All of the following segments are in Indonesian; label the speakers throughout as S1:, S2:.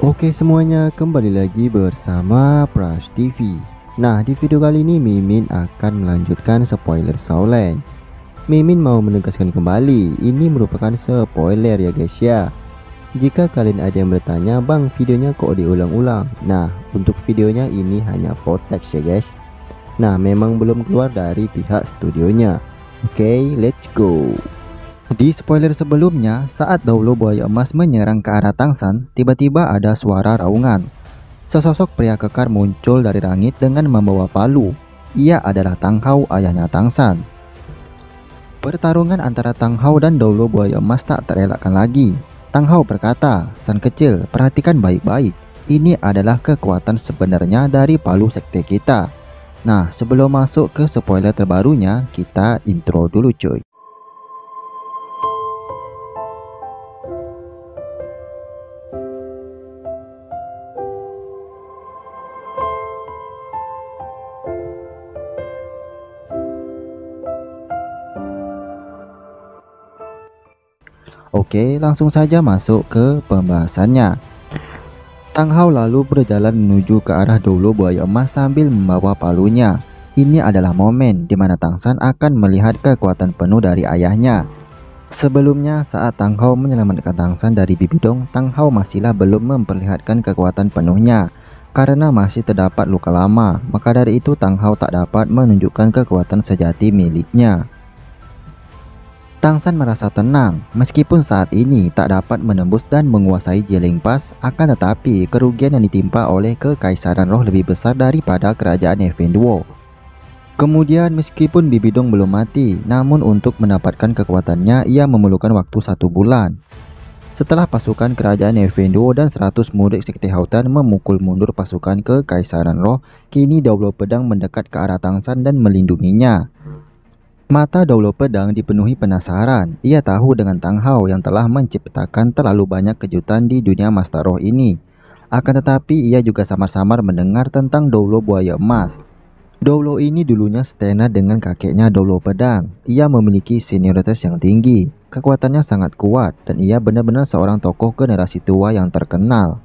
S1: Oke semuanya, kembali lagi bersama Prash TV. Nah, di video kali ini Mimin akan melanjutkan spoiler Saulen. Mimin mau menegaskan kembali, ini merupakan spoiler ya guys ya. Jika kalian ada yang bertanya, bang videonya kok diulang-ulang? Nah, untuk videonya ini hanya footage ya guys. Nah, memang belum keluar dari pihak studionya. Oke, let's go. Di spoiler sebelumnya, saat dahulu buaya emas menyerang ke arah Tangsan, tiba-tiba ada suara raungan. Sesosok pria kekar muncul dari langit dengan membawa palu. Ia adalah Tang Hao, ayahnya Tangsan. Pertarungan antara Tang Hao dan dahulu buaya emas tak terelakkan lagi. Tang Hao berkata, "San kecil, perhatikan baik-baik. Ini adalah kekuatan sebenarnya dari palu sekte kita." Nah, sebelum masuk ke spoiler terbarunya, kita intro dulu cuy. Oke, langsung saja masuk ke pembahasannya. Tang Hao lalu berjalan menuju ke arah dahulu buaya emas sambil membawa palunya. Ini adalah momen di mana Tang San akan melihat kekuatan penuh dari ayahnya. Sebelumnya, saat Tang Hao menyelamatkan Tang San dari Bibidong, Tang Hao masihlah belum memperlihatkan kekuatan penuhnya karena masih terdapat luka lama. Maka dari itu Tang Hao tak dapat menunjukkan kekuatan sejati miliknya. Tang San merasa tenang meskipun saat ini tak dapat menembus dan menguasai Jiling Pass, akan tetapi kerugian yang ditimpa oleh Kekaisaran Roh lebih besar daripada kerajaan Effenduo. Kemudian meskipun Bibidong belum mati, namun untuk mendapatkan kekuatannya ia memerlukan waktu 1 bulan. Setelah pasukan kerajaan Effenduo dan 100 murid Sekte Hautan memukul mundur pasukan Kekaisaran Roh, kini Daulo Pedang mendekat ke arah Tang San dan melindunginya. Mata Daulo Pedang dipenuhi penasaran. Ia tahu dengan Tang Hao yang telah menciptakan terlalu banyak kejutan di dunia Master Roh ini. Akan tetapi ia juga samar-samar mendengar tentang Daulo Buaya Emas. Daulo ini dulunya setena dengan kakeknya Daulo Pedang. Ia memiliki senioritas yang tinggi, kekuatannya sangat kuat, dan ia benar-benar seorang tokoh generasi tua yang terkenal.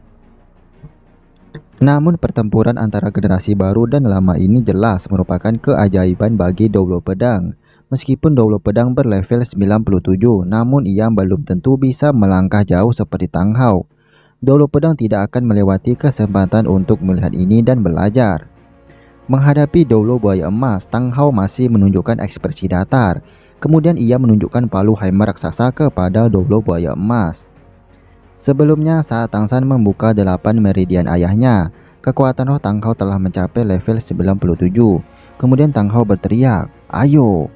S1: Namun pertempuran antara generasi baru dan lama ini jelas merupakan keajaiban bagi Daulo Pedang. Meskipun Daulo Pedang berlevel 97, namun ia belum tentu bisa melangkah jauh seperti Tang Hao. Daulo Pedang tidak akan melewati kesempatan untuk melihat ini dan belajar. Menghadapi Daulo Buaya Emas, Tang Hao masih menunjukkan ekspresi datar. Kemudian ia menunjukkan palu hammer raksasa kepada Daulo Buaya Emas. Sebelumnya saat Tang San membuka 8 meridian ayahnya, kekuatan roh Tang Hao telah mencapai level 97. Kemudian Tang Hao berteriak, "Ayo!"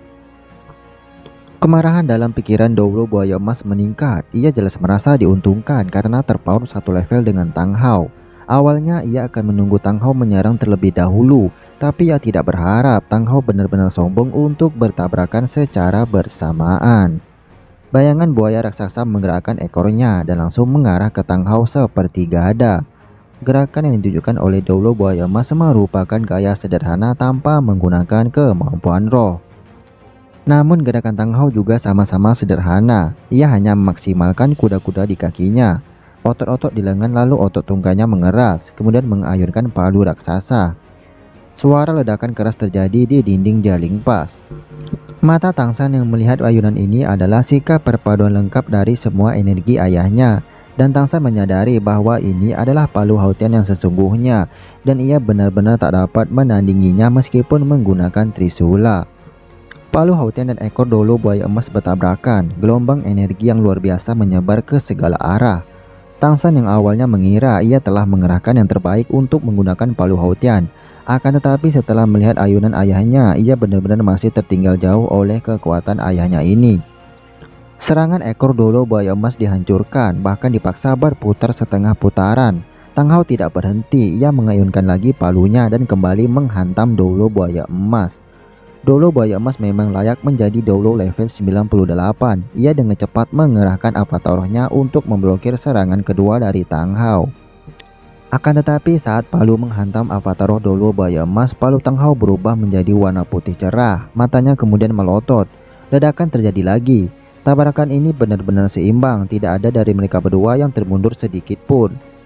S1: Kemarahan dalam pikiran Daulo Buaya Emas meningkat. Ia jelas merasa diuntungkan karena terpaut 1 level dengan Tang Hao. Awalnya ia akan menunggu Tang Hao menyerang terlebih dahulu, tapi ia tidak berharap Tang Hao benar-benar sombong untuk bertabrakan secara bersamaan. Bayangan buaya raksasa menggerakkan ekornya dan langsung mengarah ke Tang Hao seperti gada. Gerakan yang ditunjukkan oleh Daulo Buaya Emas merupakan gaya sederhana tanpa menggunakan kemampuan roh. Namun gerakan Tang Hao juga sama-sama sederhana. Ia hanya memaksimalkan kuda-kuda di kakinya, otot-otot di lengan, lalu otot tungganya mengeras, kemudian mengayunkan palu raksasa. Suara ledakan keras terjadi di dinding Jiling Pass. Mata Tang San yang melihat ayunan ini adalah sikap perpaduan lengkap dari semua energi ayahnya, dan Tang San menyadari bahwa ini adalah palu Hautian yang sesungguhnya, dan ia benar-benar tak dapat menandinginya meskipun menggunakan Trisula. Palu Hautian dan ekor Daulo Buaya Emas bertabrakan. Gelombang energi yang luar biasa menyebar ke segala arah. Tang San yang awalnya mengira ia telah mengerahkan yang terbaik untuk menggunakan palu Hautian. Akan tetapi setelah melihat ayunan ayahnya, ia benar-benar masih tertinggal jauh oleh kekuatan ayahnya ini. Serangan ekor Daulo Buaya Emas dihancurkan, bahkan dipaksa berputar setengah putaran. Tang Hao tidak berhenti, ia mengayunkan lagi palunya dan kembali menghantam Daulo Buaya Emas. Daulo Buaya Emas memang layak menjadi Daulo level 98. Ia dengan cepat mengerahkan avatar rohnya untuk memblokir serangan kedua dari Tang Hao. Akan tetapi saat palu menghantam avatar roh Daulo Buaya Emas, palu Tang Hao berubah menjadi warna putih cerah. Matanya kemudian melotot. Ledakan terjadi lagi. Tabrakan ini benar-benar seimbang, tidak ada dari mereka berdua yang termundur sedikit pun.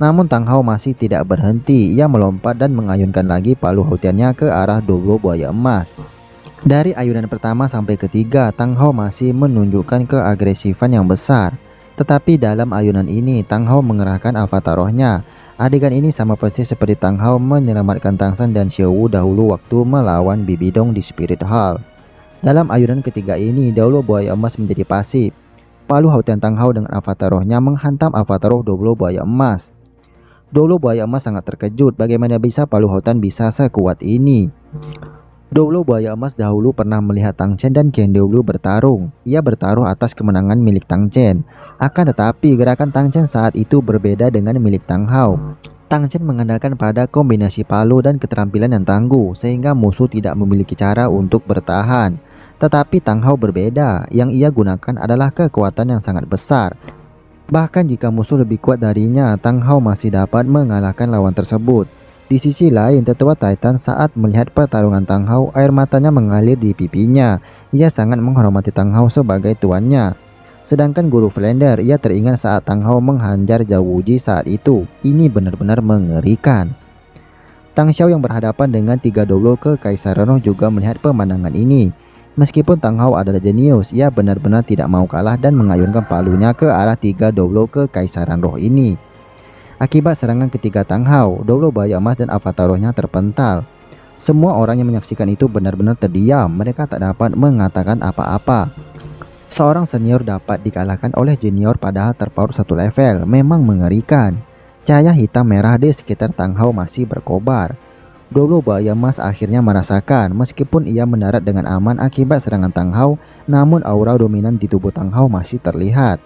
S1: Namun Tang Hao masih tidak berhenti. Ia melompat dan mengayunkan lagi palu hautiannya ke arah Doulo Buaya Emas. Dari ayunan pertama sampai ketiga, Tang Hao masih menunjukkan keagresifan yang besar. Tetapi dalam ayunan ini, Tang Hao mengerahkan avatar rohnya. Adegan ini sama persis seperti Tang Hao menyelamatkan Tang San dan Xiao Wu dahulu waktu melawan Bibi Dong di Spirit Hall. Dalam ayunan ketiga ini, Doulo Buaya Emas menjadi pasif. Palu hautian Tang Hao dengan avatar rohnya menghantam avatar roh Doulo Buaya Emas. Doulo Buaya Emas sangat terkejut bagaimana bisa palu hautan bisa sekuat ini. Doulo Buaya Emas dahulu pernah melihat Tang Chen dan Qian Doulo bertarung. Ia bertaruh atas kemenangan milik Tang Chen. Akan tetapi gerakan Tang Chen saat itu berbeda dengan milik Tang Hao. Tang Chen mengandalkan pada kombinasi palu dan keterampilan yang tangguh sehingga musuh tidak memiliki cara untuk bertahan. Tetapi Tang Hao berbeda, yang ia gunakan adalah kekuatan yang sangat besar. Bahkan jika musuh lebih kuat darinya, Tang Hao masih dapat mengalahkan lawan tersebut. Di sisi lain, tetua Titan saat melihat pertarungan Tang Hao, air matanya mengalir di pipinya. Ia sangat menghormati Tang Hao sebagai tuannya. Sedangkan Guru Flander, ia teringat saat Tang Hao menghajar Zhao Wuji saat itu. Ini benar-benar mengerikan. Tang Xiao yang berhadapan dengan 3 Doulo Kekaisaran Roh juga melihat pemandangan ini. Meskipun Tang Hao adalah jenius, ia benar-benar tidak mau kalah dan mengayunkan palunya ke arah 3 Doulo Kekaisaran Roh ini. Akibat serangan ketiga Tang Hao, Doulo Buaya Emas dan avatar rohnya terpental. Semua orang yang menyaksikan itu benar-benar terdiam, mereka tak dapat mengatakan apa-apa. Seorang senior dapat dikalahkan oleh junior padahal terpaut satu level, memang mengerikan. Cahaya hitam merah di sekitar Tang Hao masih berkobar. Doulo Buaya Emas akhirnya merasakan meskipun ia mendarat dengan aman akibat serangan Tang Hao, namun aura dominan di tubuh Tang Hao masih terlihat.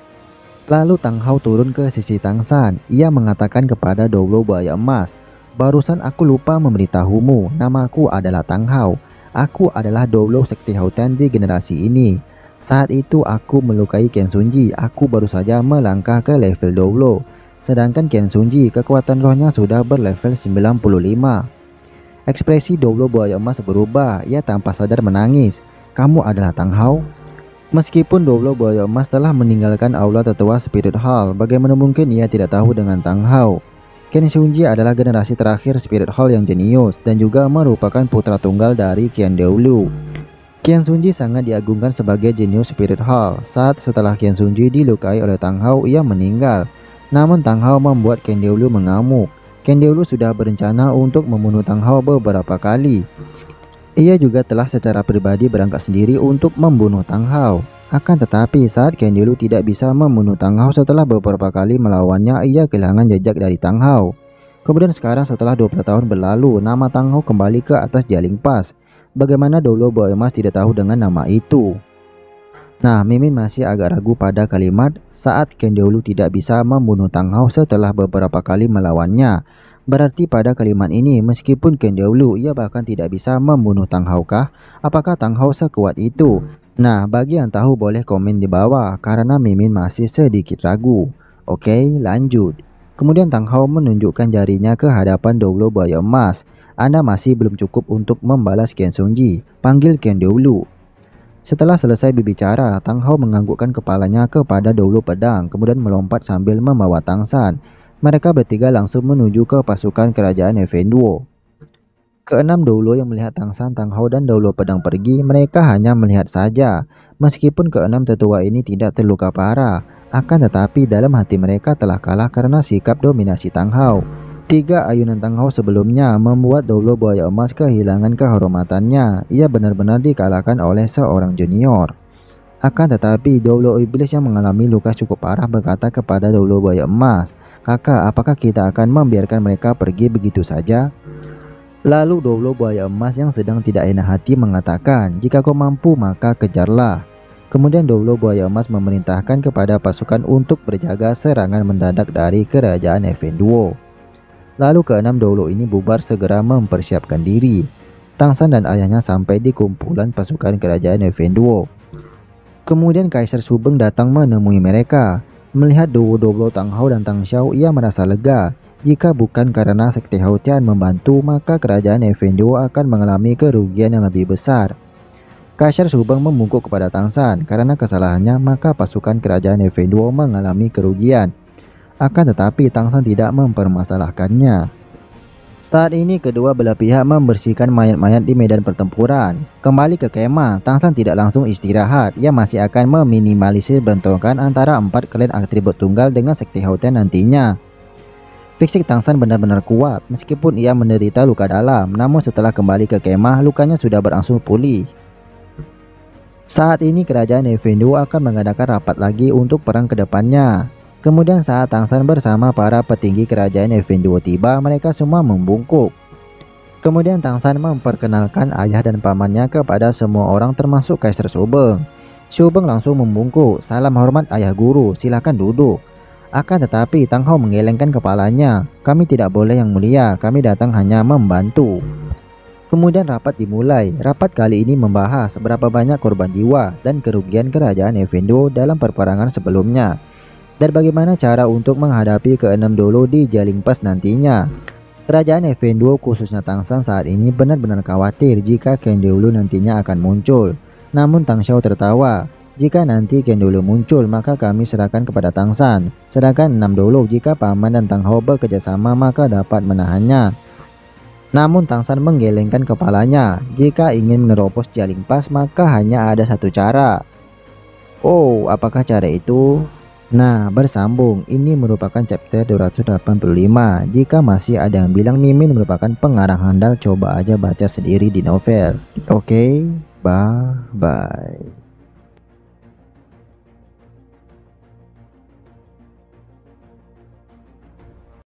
S1: Lalu Tang Hao turun ke sisi Tang San. Ia mengatakan kepada Doulo Buaya Emas, "Barusan aku lupa memberitahumu, namaku adalah Tang Hao. Aku adalah Doulo Sekti Hautian di generasi ini. Saat itu aku melukai Qian Sunji, aku baru saja melangkah ke level Doulo. Sedangkan Qian Sunji kekuatan rohnya sudah berlevel 95. Ekspresi Doulo Buaya Emas berubah, ia tanpa sadar menangis. "Kamu adalah Tang Hao?" Meskipun Doulo Buaya Emas telah meninggalkan aula tetua Spirit Hall, bagaimana mungkin ia tidak tahu dengan Tang Hao? Qian Sunji adalah generasi terakhir Spirit Hall yang jenius dan juga merupakan putra tunggal dari Qian Doulo. Qian Sunji sangat diagungkan sebagai jenius Spirit Hall. Setelah Qian Sunji dilukai oleh Tang Hao, ia meninggal. Namun Tang Hao membuat Qian Doulo mengamuk. Qian Doulo sudah berencana untuk membunuh Tang Hao beberapa kali. Ia juga telah secara pribadi berangkat sendiri untuk membunuh Tang Hao. Akan tetapi saat Qian Doulo tidak bisa membunuh Tang Hao setelah beberapa kali melawannya, ia kehilangan jejak dari Tang Hao. Kemudian sekarang setelah 20 tahun berlalu, nama Tang Hao kembali ke atas Jialing Pass. Bagaimana Doulo Buaya Emas tidak tahu dengan nama itu? Nah, Mimin masih agak ragu pada kalimat saat Qian Doulo tidak bisa membunuh Tang Hao setelah beberapa kali melawannya. Berarti pada kalimat ini, meskipun Qian Doulo ia bahkan tidak bisa membunuh Tang Hao kah? Apakah Tang Hao sekuat itu? Nah, bagi yang tahu boleh komen di bawah karena Mimin masih sedikit ragu. Oke, lanjut. Kemudian Tang Hao menunjukkan jarinya ke hadapan Doulo Buaya Emas. "Anda masih belum cukup untuk membalas Qian Sunji. Panggil Qian Doulo." Setelah selesai berbicara, Tang Hao menganggukkan kepalanya kepada Doulo Pedang, kemudian melompat sambil membawa Tang San. Mereka bertiga langsung menuju ke pasukan kerajaan Effenduo. Keenam Doulo yang melihat Tang San, Tang Hao, dan Doulo Pedang pergi, mereka hanya melihat saja. Meskipun keenam tetua ini tidak terluka parah, akan tetapi dalam hati mereka telah kalah karena sikap dominasi Tang Hao. 3 ayunan Tang Hao sebelumnya membuat Doulo Buaya Emas kehilangan kehormatannya. Ia benar-benar dikalahkan oleh seorang junior. Akan tetapi Doulo Iblis yang mengalami luka cukup parah berkata kepada Doulo Buaya Emas, "Kakak, apakah kita akan membiarkan mereka pergi begitu saja?" Lalu Doulo Buaya Emas yang sedang tidak enak hati mengatakan, "Jika kau mampu maka kejarlah." Kemudian Doulo Buaya Emas memerintahkan kepada pasukan untuk berjaga serangan mendadak dari kerajaan Effenduo. Lalu keenam Doulo ini bubar segera mempersiapkan diri. Tang San dan ayahnya sampai di kumpulan pasukan kerajaan Effenduo. Kemudian Kaisar Subeng datang menemui mereka. Melihat Doulo Tang Hao dan Tang Xiao, ia merasa lega. Jika bukan karena Sekte Hautian membantu, maka kerajaan Effenduo akan mengalami kerugian yang lebih besar. Kaisar Subeng membungkuk kepada Tang San. Karena kesalahannya, maka pasukan kerajaan Effenduo mengalami kerugian. Akan tetapi Tang San tidak mempermasalahkannya. Saat ini kedua belah pihak membersihkan mayat-mayat di medan pertempuran. Kembali ke kemah, Tang San tidak langsung istirahat. Ia masih akan meminimalisir bentrokan antara 4 klan atribut tunggal dengan sekte Hao-Ten nantinya. Fisik Tang San benar-benar kuat meskipun ia menderita luka dalam, namun setelah kembali ke kemah lukanya sudah berangsur pulih. Saat ini kerajaan Evendu akan mengadakan rapat lagi untuk perang ke depannya. Kemudian saat Tang San bersama para petinggi kerajaan Evendu tiba, mereka semua membungkuk. Kemudian Tang San memperkenalkan ayah dan pamannya kepada semua orang termasuk Kaisar Shubeng. Shubeng langsung membungkuk, "Salam hormat ayah guru, silakan duduk." Akan tetapi Tang Hao menggelengkan kepalanya. "Kami tidak boleh yang mulia, kami datang hanya membantu." Kemudian rapat dimulai. Rapat kali ini membahas seberapa banyak korban jiwa dan kerugian kerajaan Evendu dalam peperangan sebelumnya, dan bagaimana cara untuk menghadapi keenam dolo di Jialing Pass nantinya. Kerajaan Evendu khususnya Tang San saat ini benar-benar khawatir jika Ken Dolu nantinya akan muncul. Namun Tang Xiao tertawa. "Jika nanti Ken Dolu muncul maka kami serahkan kepada Tang San. Sedangkan 6 dolo jika Paman dan Tang Hao bekerjasama maka dapat menahannya." Namun Tang San menggelengkan kepalanya. Jika ingin menerobos Jialing Pass maka hanya ada satu cara. "Oh, apakah cara itu?" Nah, bersambung, ini merupakan chapter 285. Jika masih ada yang bilang Mimin merupakan pengarang handal, coba aja baca sendiri di novel. Oke, bye-bye.